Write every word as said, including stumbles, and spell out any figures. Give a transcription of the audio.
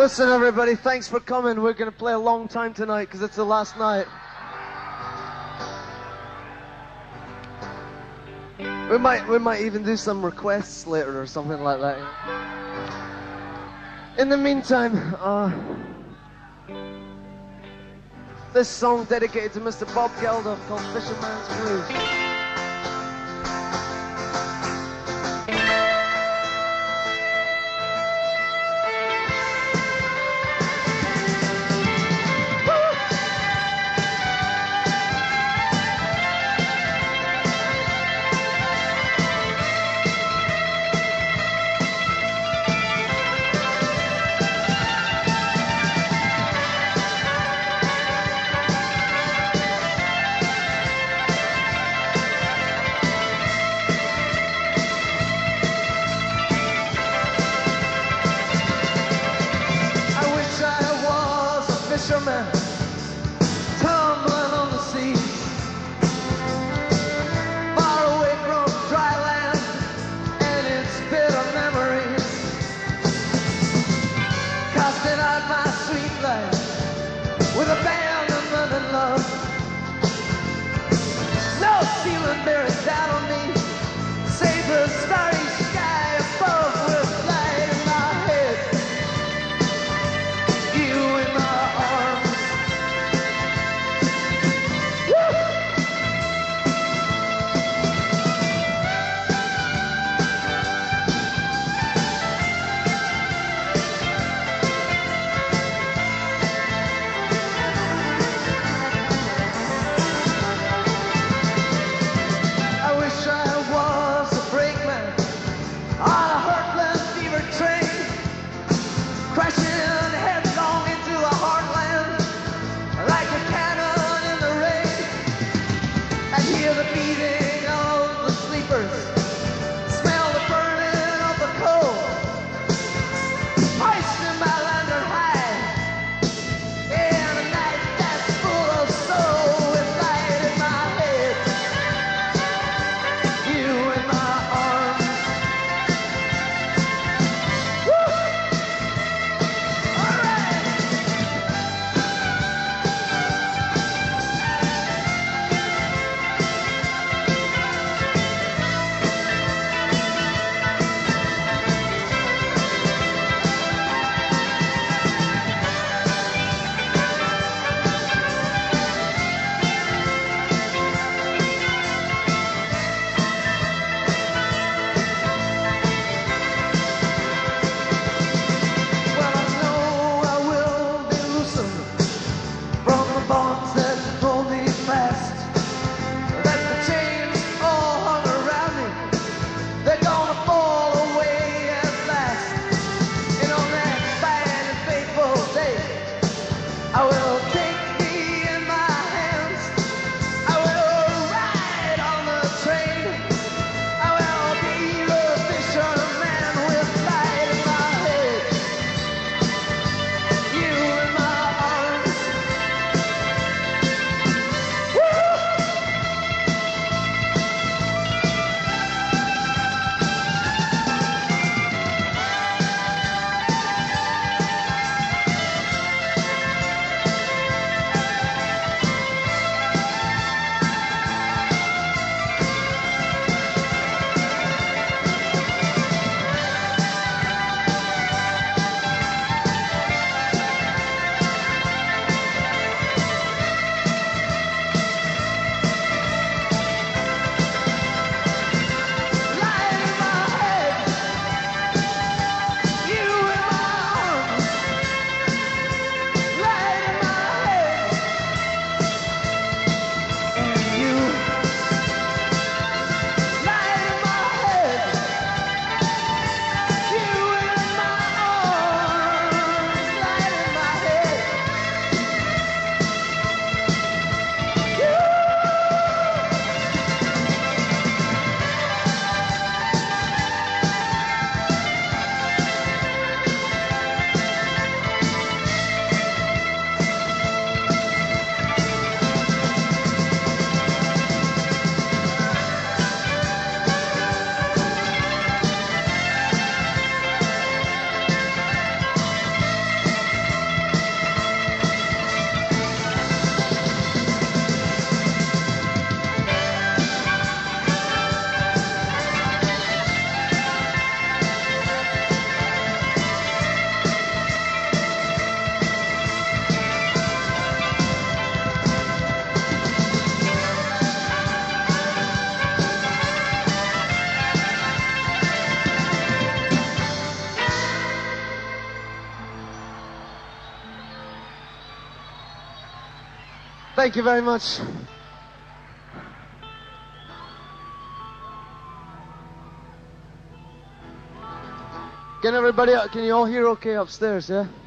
Listen, everybody, thanks for coming. We're going to play a long time tonight because it's the last night. We might, we might even do some requests later or something like that. You know? In the meantime, uh, this song dedicated to Mister Bob Geldof called Fisherman's Blues. Fisherman, tumbling on the sea, far away from dry land and its bitter memories, casting out my sweet life with abandonment and love. No ceiling bears down on me, save the starry sky above with light in my head. You in my Thank you very much. Can everybody, can you all hear okay upstairs, yeah?